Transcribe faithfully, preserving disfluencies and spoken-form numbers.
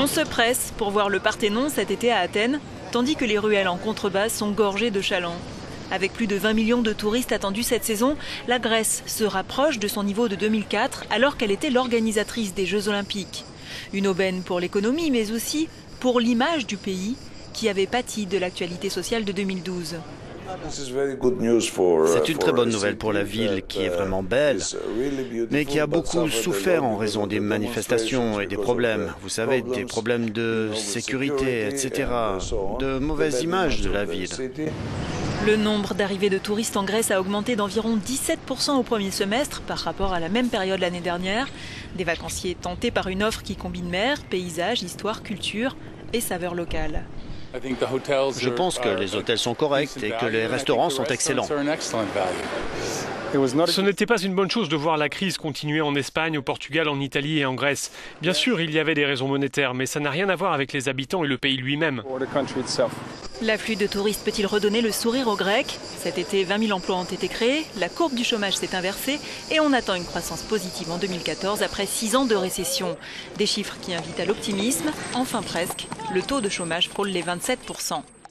On se presse pour voir le Parthénon cet été à Athènes, tandis que les ruelles en contrebas sont gorgées de chalands. Avec plus de vingt millions de touristes attendus cette saison, la Grèce se rapproche de son niveau de deux mille quatre alors qu'elle était l'organisatrice des Jeux Olympiques. Une aubaine pour l'économie mais aussi pour l'image du pays qui avait pâti de l'actualité sociale de deux mille douze. C'est une très bonne nouvelle pour la ville qui est vraiment belle, mais qui a beaucoup souffert en raison des manifestations et des problèmes. Vous savez, des problèmes de sécurité, et cetera, de mauvaise image de la ville. Le nombre d'arrivées de touristes en Grèce a augmenté d'environ dix-sept pour cent au premier semestre par rapport à la même période l'année dernière. Des vacanciers tentés par une offre qui combine mer, paysage, histoire, culture et saveurs locales. Je pense que les hôtels sont corrects et que les restaurants sont excellents. Ce n'était pas une bonne chose de voir la crise continuer en Espagne, au Portugal, en Italie et en Grèce. Bien sûr, il y avait des raisons monétaires, mais ça n'a rien à voir avec les habitants et le pays lui-même. L'afflux de touristes peut-il redonner le sourire aux Grecs? Cet été, vingt mille emplois ont été créés, la courbe du chômage s'est inversée et on attend une croissance positive en deux mille quatorze après six ans de récession. Des chiffres qui invitent à l'optimisme. Enfin presque, le taux de chômage frôle les vingt-sept pour cent.